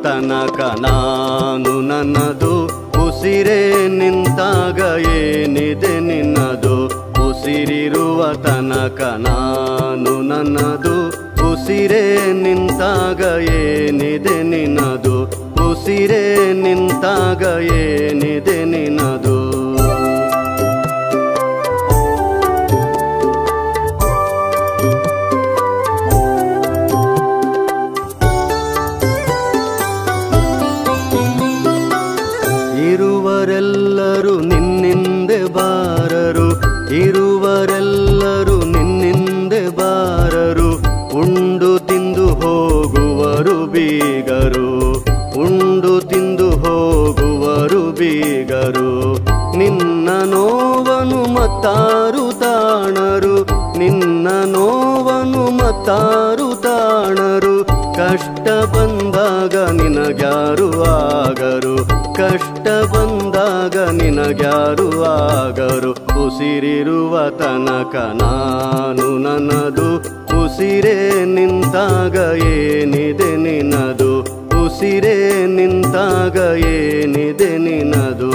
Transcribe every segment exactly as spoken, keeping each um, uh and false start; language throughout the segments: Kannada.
ತನಕ ನಾನು ನನ್ನದು, ಉಸಿರೇ ನಿಂತಾಗ ಏನಿದೆ ನಿನ್ನದು. ಉಸಿರಿರುವ ತನಕ ನಾನು ನನ್ನದು, ಉಸಿರೇ ನಿಂತಾಗ ಏನಿದೆ ನಿನ್ನದು. ಉಸಿರೇ ನಿಂತಾಗ ಏನಿದೆ ನಿನ್ನದು. ಇರುವರೆಲ್ಲರೂ ನಿನ್ನಿಂದೆ ಬಾರರು, ಇರುವರೆಲ್ಲರೂ ನಿನ್ನಿಂದೆ ಬಾರರು. ಉಂಡು ತಿಂದು ಹೋಗುವರು ಬೀಗರು, ಉಂಡು ತಿಂದು ಹೋಗುವರು ಬೀಗರು. ನಿನ್ನ ನೋವನು ಮತ್ತಾರು ತಾಣರು, ನಿನ್ನ ನೋವನು ಮತ್ತಾರು ತಾಣರು. ಕಷ್ಟ ಬಂದಾಗ ನಿನಗ್ಯಾರು ಆಗರು, ಕಷ್ಟ ಬಂದಾಗ ನಿನಗ್ಯಾರು ಆಗರು. ಉಸಿರಿರುವ ತನಕ ನಾನು ನನ್ನದು, ಉಸಿರೇ ನಿಂತಾಗ ಏನಿದೆ ನಿನ್ನದು. ಉಸಿರೇ ನಿಂತಾಗ ಏನಿದೆ ನಿನ್ನದು.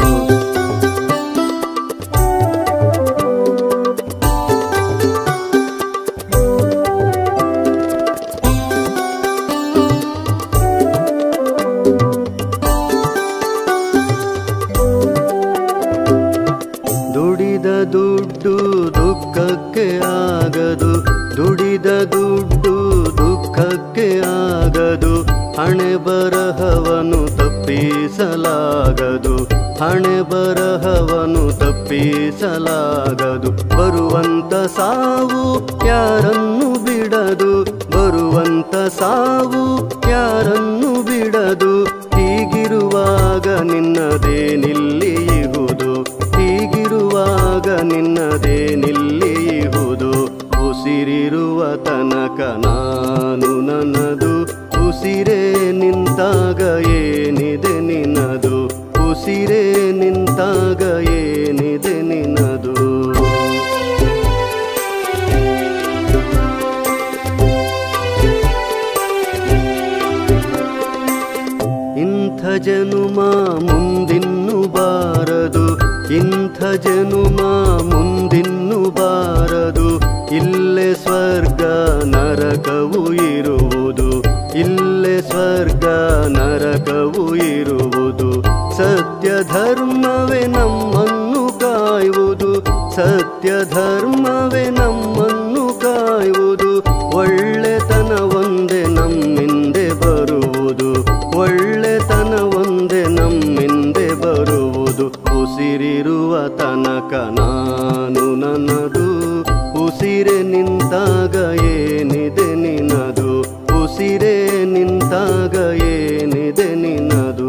ದುಡಿದ ದುಡ್ಡು ದುಃಖಕ್ಕೆ ಆಗದು, ದುಡಿದ ದುಡ್ಡು ದುಃಖಕ್ಕೆ ಆಗದು. ಹಣೆ ಬರಹವನು ತಪ್ಪಿಸಲಾಗದು, ಹಣೆ ಬರಹವನು ತಪ್ಪಿಸಲಾಗದು. ಬರುವಂತ ಸಾವು ಯಾರನ್ನು ಬಿಡದು, ಬರುವಂತ ಸಾವು ಯಾರನ್ನು ಬಿಡದು. ಹೀಗಿರುವಾಗ ನಿನ್ನದೇನಿಲ್ಲಿಯುವುದು, ಹೀಗಿರುವಾಗ ನಿನ್ನದೇನಿಲ್ಲಿಯುವುದು. ಉಸಿರಿರುವ ತನಕ ನಾನು ನನ್ನದು, ಉಸಿರೇ ನಿಂತಾಗ ಏನಿದೆ ನಿನ್ನದು. ಉಸಿರೇ ನಿಂತಾಗ ಏನಿದೆ ನಿನ್ನದು. ಇಂಥ ಜನುಮ ಮುಂದಿನ್ನು ಬಾರದು, ಇಂಥ ಜನುಮ ಮುಂದಿನ್ನು ಬಾರದು. ಇಲ್ಲೇ ಸ್ವರ್ಗ ನರಕವು ಇರುವುದು, ಇಲ್ಲೇ ಸ್ವರ್ಗ ನರಕವು ಇರುವುದು. ಸತ್ಯ ಧರ್ಮವೇ ನಮ್ಮನ್ನು ಕಾಯುವುದು, ಸತ್ಯ ಧರ್ಮವೇ ನಮ್ಮನ್ನು ಕಾಯುವುದು. ಒಳ್ಳೆತನ ಒಂದೇ ನಮ್ಮಿಂದೆ ಬರುವುದು, ಒಳ್ಳೆತನ ಒಂದೇ ನಮ್ಮಿಂದೆ ಬರುವುದು. ಉಸಿರಿರುವ ತನಕ ನಾನು ನನ್ನದು, ಉಸಿರೇ ನಿಂತಾಗ ಏನಿದೆ ನಿನ್ನದು. ಉಸಿರೇ ನಿಂತಾಗ ಏನಿದೆ ನಿನ್ನದು.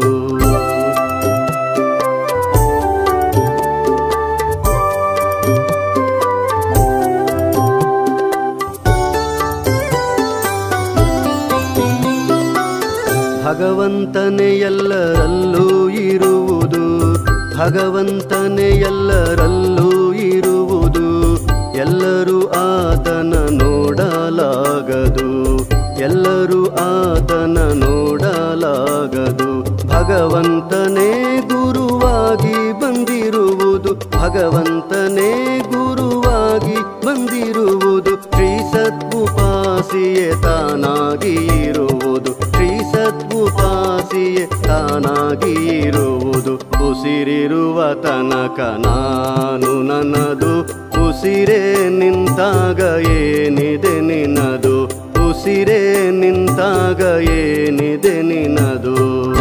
ಭಗವಂತನೇ ಎಲ್ಲರಲ್ಲೂ ಇರುವುದು, ಭಗವಂತನೇ ಎಲ್ಲರಲ್ಲೂ ಇರುವುದು. ಎಲ್ಲರೂ ಆತನ ನೋಡಲಾಗದು, ಎಲ್ಲರೂ ಆತನ ನೋಡಲಾಗದು. ಭಗವಂತನೇ ಗುರುವಾಗಿ ಬಂದಿರುವುದು, ಭಗವಂತನೇ ಗುರುವಾಗಿ ಬಂದಿರುವುದು. ಶ್ರೀ ಸತ್ಉಪಾಸಿಯೇ ತಾನಾಗಿ ಇರುವುದು, ಶ್ರೀ ಸತ್ಉಪಾಸಿಯೇ ತಾನಾಗಿ ಇರುವುದು. ಉಸಿರಿರುವ ತನಕ ನಾನು ನನ್ನದು, ಉಸಿರೇ ನಿಂತಾಗ ಏನಿದೆ ನಿನ್ನದು. ಉಸಿರೇ ನಿಂತಾಗ ಏನಿದೆ ನಿನ್ನದು.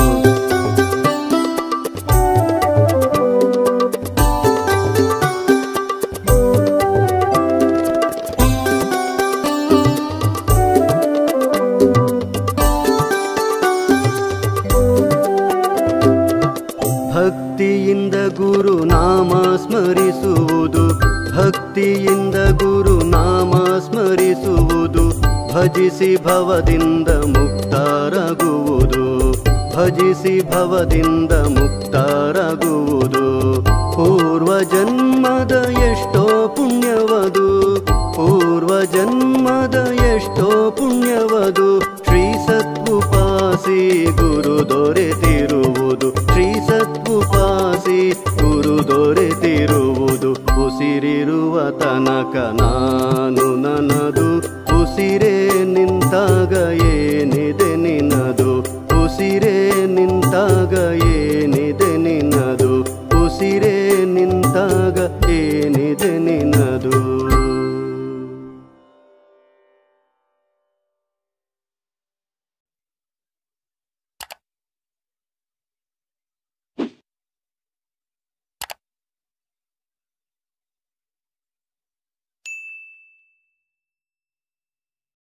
ಭಕ್ತಿಯಿಂದ ಗುರು ನಾಮ ಸ್ಮರಿಸುವುದು, ಭಕ್ತಿಯಿಂದ ಗುರು ನಾಮ ಸ್ಮರಿಸುವುದು. ಭಜಿಸಿ ಭವದಿಂದ ಮುಕ್ತರಾಗುವುದು, ಭಜಿಸಿ ಭವದಿಂದ ಮುಕ್ತರಾಗುವುದು. ಪೂರ್ವ ಜನ್ಮದ ಎಷ್ಟೋ ಪುಣ್ಯವದು, ಪೂರ್ವ ಜನ್ಮದ ಎಷ್ಟೋ ಪುಣ್ಯವದು. ಶ್ರೀ ಸತ್ಉಪಾಸಿ ಗುರು ದೊರೆತಿರುವುದು ಶ್ರೀ ಸತ್ಪುಪಾಸಿ ಗುರು ದೊರೆತಿರುವುದು ಉಸಿರಿರುವ ತನಕ ನಾನು ನನ್ನದು ಉಸಿರೇ ನಿಂತಾಗ ಏನಿದೆ ನಿನ್ನದು ಉಸಿರೇ ನಿಂತಾಗ ಏನಿದೆ ನಿನ್ನದು ಉಸಿರೇ ನಿಂತಾಗ ಏನಿದೆ ನಿನ್ನದು